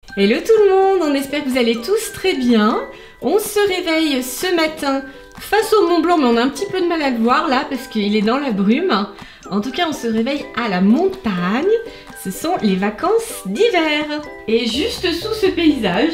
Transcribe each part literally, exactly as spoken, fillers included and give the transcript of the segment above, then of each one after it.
Hello tout le monde, on espère que vous allez tous très bien. On se réveille ce matin face au Mont Blanc, mais on a un petit peu de mal à le voir là parce qu'il est dans la brume. En tout cas, on se réveille à la montagne. Ce sont les vacances d'hiver. Et juste sous ce paysage...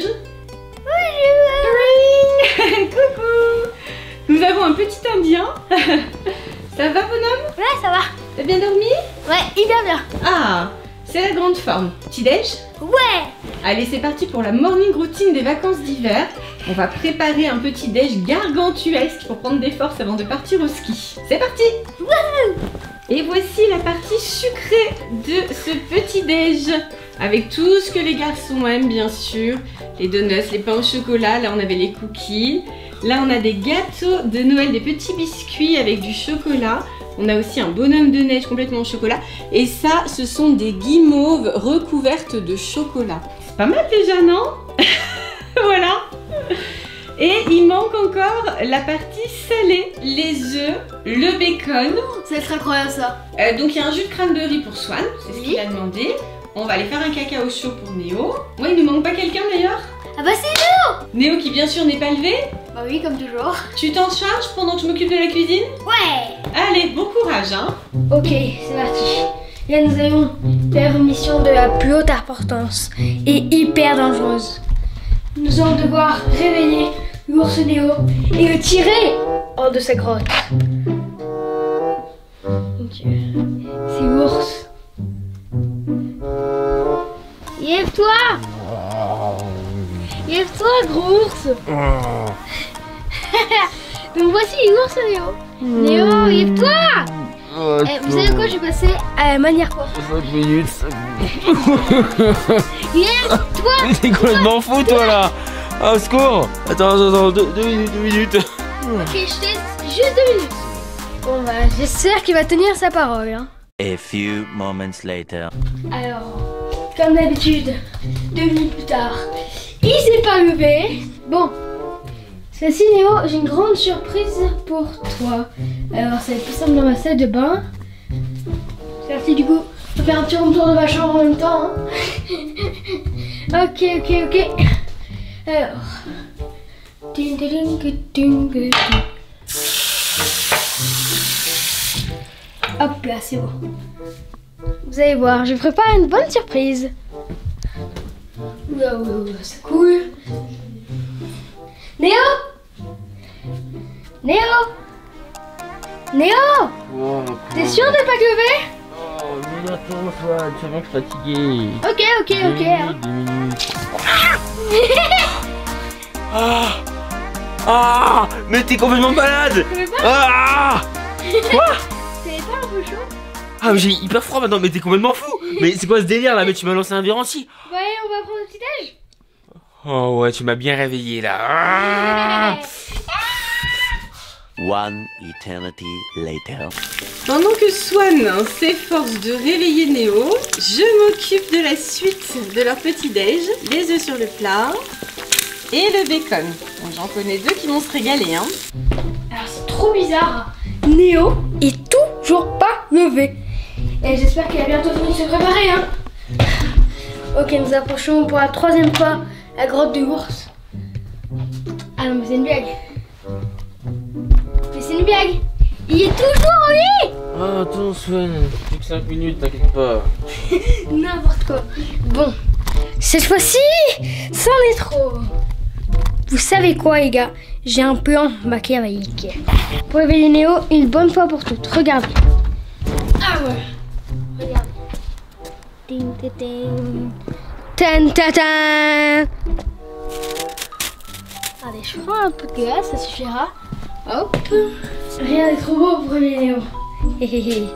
Bonjour. Coucou. Nous avons un petit Indien. Ça va, bonhomme? Ouais, ça va. T'as bien dormi? Ouais, hyper bien. Ah, c'est la grande forme. Petit déj? Ouais. Allez, c'est parti pour la morning routine des vacances d'hiver. On va préparer un petit déj gargantuesque pour prendre des forces avant de partir au ski. C'est parti! Wouhou. Et voici la partie sucrée de ce petit déj. Avec tout ce que les garçons aiment, bien sûr. Les donuts, les pains au chocolat. Là, on avait les cookies. Là, on a des gâteaux de Noël, des petits biscuits avec du chocolat. On a aussi un bonhomme de neige complètement au chocolat. Et ça, ce sont des guimauves recouvertes de chocolat. C'est pas mal déjà, non? Voilà. Et il manque encore la partie salée, les œufs, le bacon. Ça va être incroyable ça. Euh, donc il y a un jus de crème de riz pour Swan, c'est ce Oui. qu'il a demandé. On va aller faire un cacao chaud pour Néo. Ouais, il nous manque pas quelqu'un d'ailleurs? Ah bah c'est nous. Néo qui bien sûr n'est pas levé. Bah oui, comme toujours. Tu t'en charges pendant que je m'occupe de la cuisine? Ouais. Allez, bon courage hein. Ok, c'est parti. Là nous allons faire une mission de la plus haute importance et hyper dangereuse. Nous allons devoir réveiller l'ours Néo et le tirer hors de sa grotte. Mon Dieu, c'est l'ours. Lève-toi! Lève-toi, gros ours! Donc voici l'ours Néo. Néo, lève-toi! Oh, Eh, vous savez quoi, je vais passer à la manière quoi? cinq minutes. Lève-toi! Mais t'es complètement fou toi là. Ah, au secours. Attends, attends, attends, deux, deux minutes, deux minutes. Ok, je te laisse juste deux minutes. Bon bah, j'espère qu'il va tenir sa parole. Hein. A few moments later. Alors, comme d'habitude, deux minutes plus tard, il s'est pas levé. Bon, ceci Néo, j'ai une grande surprise pour toi. Alors, c'est plus simple dans ma salle de bain. C'est parti du coup. Je vais faire un petit room tour de ma chambre en même temps. Hein. Ok, ok, ok. Alors. Ding, ding, ding, ding, ding. Hop là, c'est bon. Vous allez voir, je prépare une bonne surprise. Oula, oula, oula, c'est cool. Néo Néo Néo Oh, T'es sûr de pas te lever? Oh, mais attends, Swan, tu vas bien que je suis fatigué. Ok, ok, Deux ok. hein. minutes, deux minutes. Ah Ah Mais t'es complètement malade. Tu veux pas? Ah Quoi? T'es pas un peu chaud? Ah, mais j'ai hyper froid maintenant, mais t'es complètement fou. Mais c'est quoi ce délire là? Mais tu m'as lancé un virus. Bah allez, on va prendre un petit déj. Oh ouais, tu m'as bien réveillé là. Ah One eternity later. Pendant que Swan s'efforce de réveiller Néo, je m'occupe de la suite de leur petit déj. Les œufs sur le plat et le bacon. Bon, j'en connais deux qui vont se régaler hein. Alors c'est trop bizarre. Néo est toujours pas levé. Et j'espère qu'il a bientôt fini de se préparer. Hein. Ok, nous approchons pour la troisième fois la grotte de l'ours. Ah non, mais c'est une blague. Mais c'est une blague. Il est toujours au lit. Ah, attends, Swan, plus que cinq minutes, t'inquiète pas. N'importe quoi. Bon, cette fois-ci, c'en est trop. Vous savez quoi, les gars? J'ai un plan machiavélique. Pour réveiller Néo, une bonne fois pour toutes. Regardez. Ah ouais. Regardez. Ding, ding, ding. Tan, ta, ta. Allez, je prends un peu de glace, ça suffira. Hop. Rien n'est trop beau pour réveiller Néo. Hé hé hé.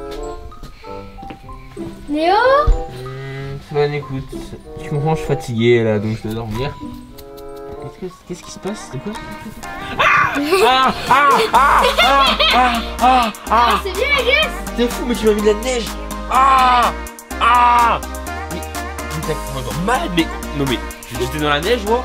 Néo? Swan, écoute, tu comprends, je suis fatigué là, donc je dois dormir. Qu'est-ce, que, qu'est-ce qui se passe? C'est quoi? Ah ah ah ah ah ah ah Ah, c'est bien la glace. T'es fou, mais tu m'as mis de la neige. Ah ah Mais, mais t'as encore mal, mais non mais j'étais dans la neige, moi.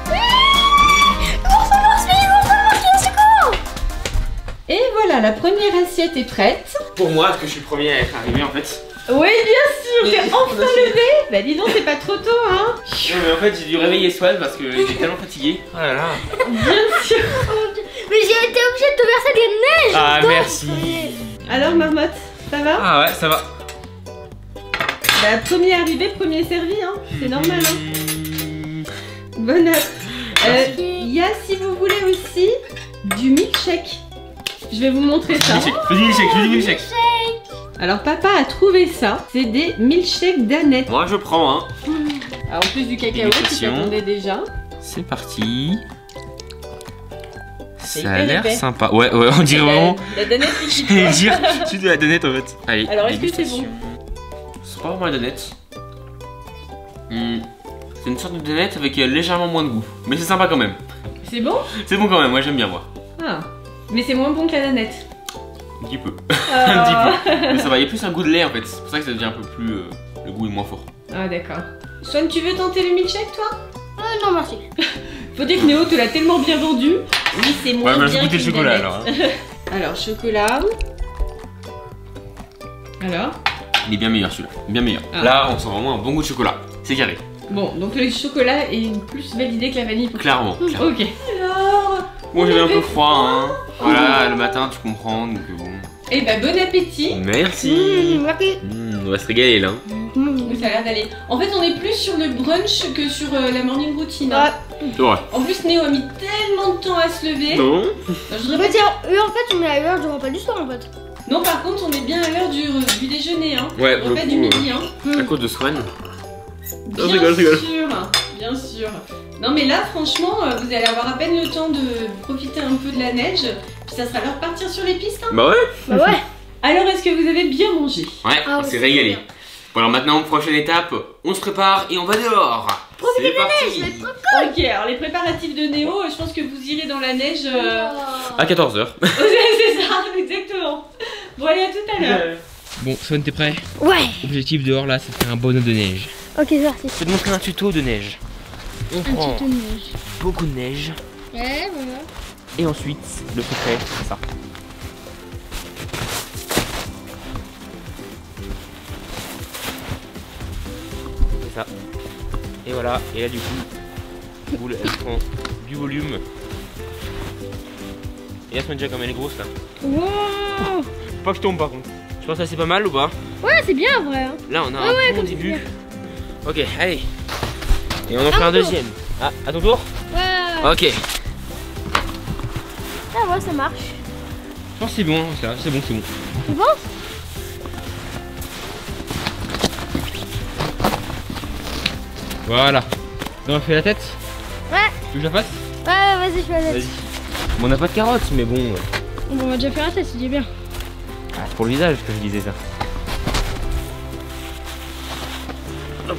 Et voilà, la première assiette est prête. Pour moi, parce que je suis le premier à être arrivé en fait. Oui, bien sûr, Mais- t'es enfin levé. Bah dis donc, c'est pas trop tôt, hein. Non mais en fait j'ai dû réveiller Swan parce qu'il était tellement fatigué. Oh là là. Bien sûr. Mais j'ai été obligée de te verser des neiges. Ah dedans. merci. Alors Marmotte, ça va? Ah ouais ça va. Bah premier arrivé, premier servi, hein. C'est normal, hein. Mmh. Bonne note. Euh, Merci. Il y a, si vous voulez aussi, du milkshake. Je vais vous montrer ça. Milkshake, fais du milkshake, fais du milkshake. Alors papa a trouvé ça. C'est des milkshakes d'Annette. Moi je prends hein. Alors, en plus du cacao qui Imitation. t'attendait déjà. C'est parti. C'est Ça a hyper l'air épais. sympa. Ouais ouais on dirait vraiment. La, la Danette liquide. J'allais dire, je suis de la donette en fait. Allez. Alors, est-ce que c'est dégustation. C'est pas vraiment la donette. Hmm. C'est une sorte de donette avec euh, légèrement moins de goût. Mais c'est sympa quand même. C'est bon? C'est bon quand même, moi j'aime bien moi. Ah. Mais c'est moins bon que la Danette. Un petit peu. Ah. Un petit peu. Mais ça va, il y a plus un goût de lait en fait. C'est pour ça que ça devient un peu plus. euh, le goût est moins fort. Ah d'accord. Swan, tu veux tenter le milkshake toi? Euh, non, merci. Faut dire que Néo te l'a tellement bien vendu. Oui, c'est moins Ouais, mais je bien vais goûter le qu'une chocolat Danette. alors. hein. Alors, chocolat. Alors? Il est bien meilleur celui-là. Bien meilleur. Ah. Là, on sent vraiment un bon goût de chocolat. C'est carré. Bon, donc le chocolat est plus validé que la vanille pour Clairement. clairement. Ok. Alors, Moi j'avais un peu avait froid. Hein. Voilà, le matin tu comprends. Donc bon. eh ben bon appétit. Merci. Mmh, merci. Mmh, on va se régaler là. Mmh. Oui, ça a l'air d'aller. En fait, on est plus sur le brunch que sur euh, la morning routine. hein. C'est vrai. En plus, Néo a mis tellement de temps à se lever. Non. Non, je En voudrais fait, pas- eux, en fait, on est à l'heure du repas du soir en fait. Non, par contre, on est bien à l'heure du, du déjeuner. Hein. Ouais, Le pour le repas coup, du midi. Hein. À cause de Swan. Bien je rigole, je rigole. sûr, bien sûr. Non mais là franchement, euh, vous allez avoir à peine le temps de profiter un peu de la neige, puis ça sera l'heure de partir sur les pistes. Hein. Bah ouais. Bah ouais. Alors est-ce que vous avez bien mangé? Ouais, Ah on ouais, s'est c'est régalé. bien. Bon alors maintenant, prochaine étape, on se prépare et on va dehors. C'est parti. Ok, alors les préparatifs de Néo, euh, je pense que vous irez dans la neige. euh, À quatorze heures. C'est ça, exactement. Bon allez, à tout à l'heure. Bon, Swan, t'es prêt? Ouais. Objectif dehors là, c'est de faire un bonhomme de neige. Ok, c'est parti. Je vais te montrer un tuto de neige. On prend Un tuto de neige. beaucoup de neige Ouais, voilà. et ensuite, le secret, c'est ça. C'est ça. Et voilà, et là du coup, boule, elle prend du volume. Et là, c'est déjà comme elle est grosse là. Wow. Faut pas que je tombe par contre. Je pense que ça c'est pas mal ou pas? Ouais, c'est bien en vrai. Hein. Là on a Ah un ouais, bon comme début. c'est Ok, allez. Et on en fait un mon tour. deuxième. Ah, à ton tour? Ouais. Ok. Ça va, ça marche. Je pense que c'est bon, ça, c'est bon, c'est bon. Tu penses? Voilà. On fait la tête? Ouais. Tu veux que je la fasse? Ouais, vas-y, je fais la tête. Vas-y. Bon, on n'a pas de carottes, mais bon. euh, Bon, on va déjà faire la tête, c'est déjà bien. Ah, c'est pour le visage que je disais ça. Hop.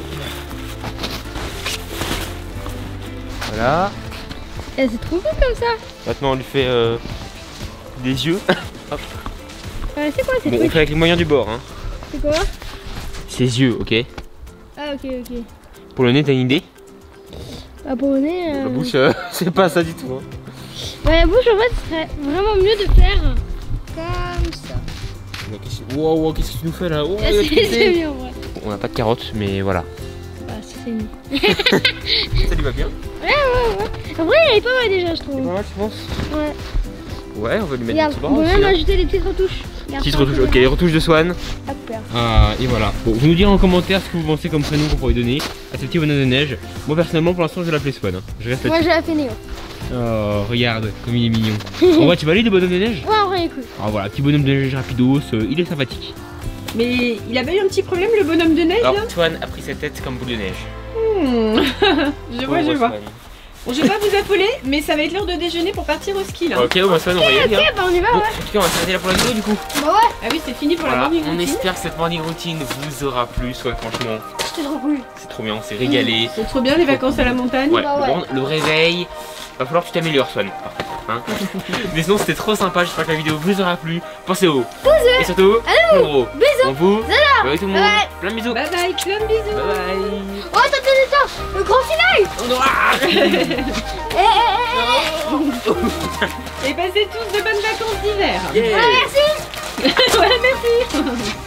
Voilà. Eh, c'est trop cool comme ça. Maintenant, on lui fait euh, des yeux. Ouais, c'est quoi ces Bon, on trucs? fait avec les moyens du bord. Hein. C'est quoi? Ses yeux, ok. Ah, ok, ok. Pour le nez, t'as une idée? Bah, pour le nez. euh, La bouche, euh, c'est pas ça du tout. Hein. Bah, la bouche, en fait, ce serait vraiment mieux de faire comme ça. Donc, qu'est-ce- Wow, wow, qu'est-ce que tu nous fais là? Oh, Ah, il a c'est pété. c'est mieux en vrai. On n'a pas de carottes, mais voilà. Bah, c'est mieux. Ça lui va bien? Ouais, ouais, ouais. En vrai, il est pas mal déjà, je trouve. Voilà, tu penses? Ouais. Ouais, on va lui mettre Regarde, des petits on bras peut aussi. même hein. ajouter des petites retouches. Regarde, Petite ça, retouche, on peut ok, les retouches de Swan. Hop là. Ah, et voilà. Bon, vous nous direz en commentaire ce que vous pensez comme prénom qu'on pourrait donner à ce petit bonhomme de neige. Moi, personnellement, pour l'instant, je vais l'appeler Swan. hein. Je reste Moi, là-dessus. je la fais Néo. Oh, regarde comme il est mignon. En vrai, tu valides le bonhomme de neige? Ouais, en vrai, il est cool. Ah, voilà, petit bonhomme de neige rapidos, euh, il est sympathique. Mais il a pas eu un petit problème le bonhomme de neige là? Alors, Swan a pris sa tête comme boule de neige. Hmm. Je vois, je Pauvre vois. Swan. Bon, je vais pas vous affoler, mais ça va être l'heure de déjeuner pour partir au ski là. Ok, bon, Swan, on va y aller. Ok, hein. bah, on y va, Bon, ouais. en tout cas, on va s'arrêter là pour la vidéo du coup. Bah, ouais. Ah oui, c'est fini pour la Voilà, morning on routine. espère que cette morning routine vous aura plu. Soit franchement, C'est trop cool. c'est trop bien, on s'est régalé. C'est trop bien les vacances à la montagne. Ouais, Bah ouais. bon, le réveil, va falloir que tu t'améliores, Swan. par contre, hein. Mais sinon, c'était trop sympa. J'espère que la vidéo vous aura plu. Pensez au et surtout, gros bisous. On vous, bye tout le monde. Bye. Plein de bisous. Bye bye, plein de bisous. Bye bye. Oh, attends, attends, attends. Le grand finale. Eh, eh, eh, eh. Et passez tous de bonnes vacances d'hiver. Yeah. Ah, merci. Ouais, merci.